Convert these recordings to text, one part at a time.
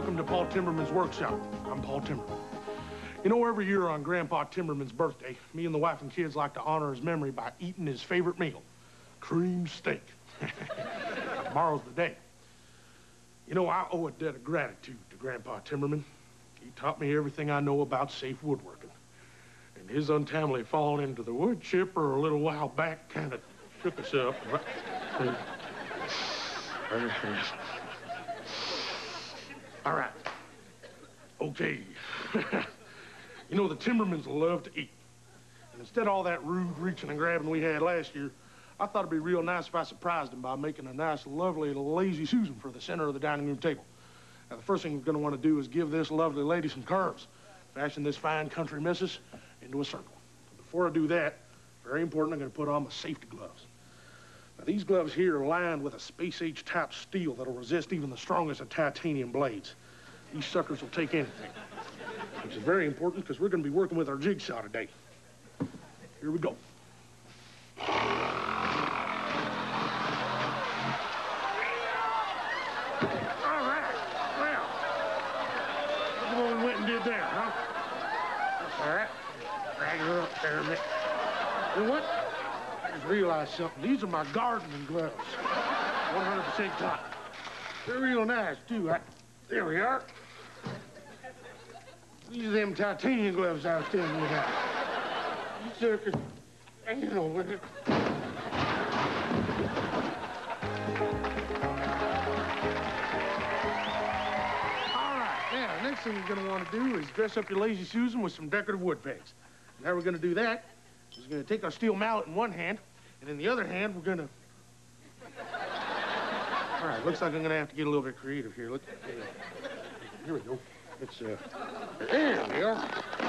welcome to Paul Timberman's workshop. I'm Paul Timberman. You know, every year on Grandpa Timberman's birthday, me and the wife and kids like to honor his memory by eating his favorite meal, cream steak. Tomorrow's the day. You know, I owe a debt of gratitude to Grandpa Timberman. He taught me everything I know about safe woodworking. And his untimely fall into the wood chipper a little while back kind of shook us up. All right. Okay. You know, the Timbermans love to eat. And instead of all that rude reaching and grabbing we had last year, I thought it'd be real nice if I surprised them by making a nice, lovely, lazy Susan for the center of the dining room table. Now, the first thing we're going to want to do is give this lovely lady some curves. Fashion this fine country missus into a circle. Before I do that, very important, I'm going to put on my safety gloves. Now, these gloves here are lined with a space-age type steel that'll resist even the strongest of titanium blades. These suckers will take anything, which is very important because we're going to be working with our jigsaw today. Here we go. All right, well, look at what we went and did there, huh? That's all right. Drag her up there a minute. You know what? I just realized something. These are my gardening gloves. 100% cotton. They're real nice, too. There we are. These are them titanium gloves I was telling you about. You suckers, ain't no with it. All right, now, the next thing you're gonna want to do is dress up your lazy Susan with some decorative wood pegs. And how we're gonna do that is we're gonna take our steel mallet in one hand, and in the other hand, we're gonna... All right, looks like I'm gonna have to get a little bit creative here. Look, here we go. It's, there we are.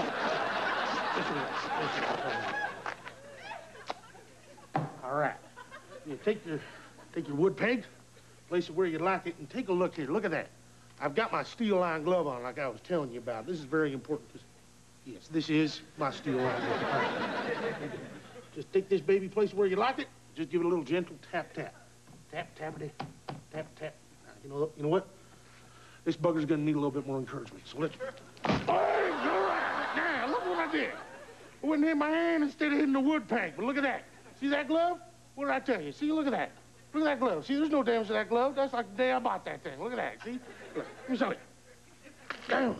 All right. You take your wood peg, place it where you like it, and take a look here. Look at that. I've got my steel-lined glove on, like I was telling you about. This is very important. Yes, this is my steel-lined glove. Just take this baby, place it where you like it. Just give it a little gentle tap, tap. Tap, tappity, tap, tap. You know what? This bugger's gonna need a little bit more encouragement, so let's... Oh, all right. Now, look what I did. I went and hit my hand instead of hitting the wood peg, but look at that. See that glove? What did I tell you? See, look at that. Look at that glove. See, there's no damage to that glove. That's like the day I bought that thing. Look at that, see? Look, let me show you. Down.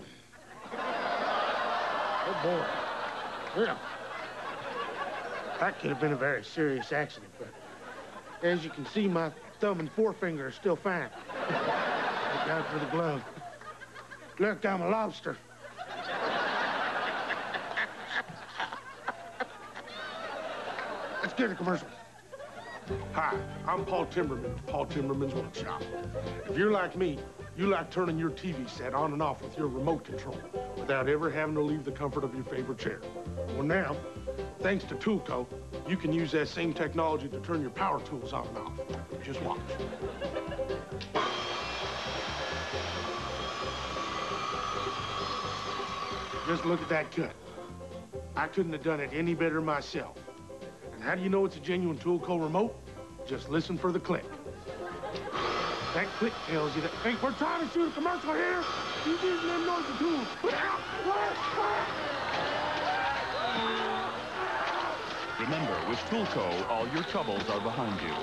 Oh, boy. Yeah. That could have been a very serious accident, but as you can see, my thumb and forefinger are still fine. Look out for the glove. Look, I'm a lobster. Let's get a commercial. Hi, I'm Paul Timberman of Paul Timberman's Workshop. If you're like me, you like turning your TV set on and off with your remote control without ever having to leave the comfort of your favorite chair. Well, now, thanks to Toolco, you can use that same technology to turn your power tools on and off. Just watch. Just look at that cut. I couldn't have done it any better myself. And how do you know it's a genuine Toolco remote? Just listen for the click. That click tells you that, hey, we're trying to shoot a commercial here. He's using them noisy tools. Remember, with Toolco, all your troubles are behind you.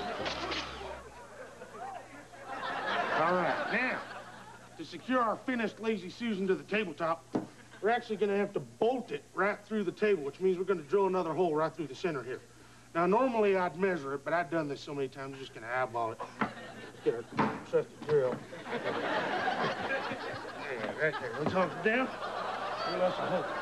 All right, now, to secure our finished Lazy Susan to the tabletop, we're actually going to have to bolt it right through the table, which means we're going to drill another hole right through the center here. Now, normally I'd measure it, but I've done this so many times, I'm just going to eyeball it. Get a trusted drill. Yeah, right there. Let's hold it down. Drill us a hole.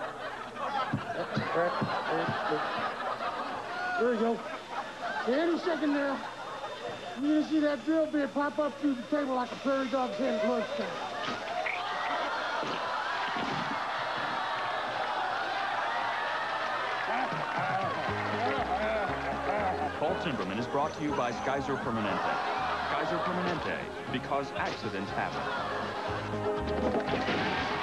There we go. Any second now, you're going to see that drill bit pop up through the table like a prairie dog's head at lunchtime. Paul Timberman is brought to you by Skyzer Permanente. Skyzer Permanente, because accidents happen.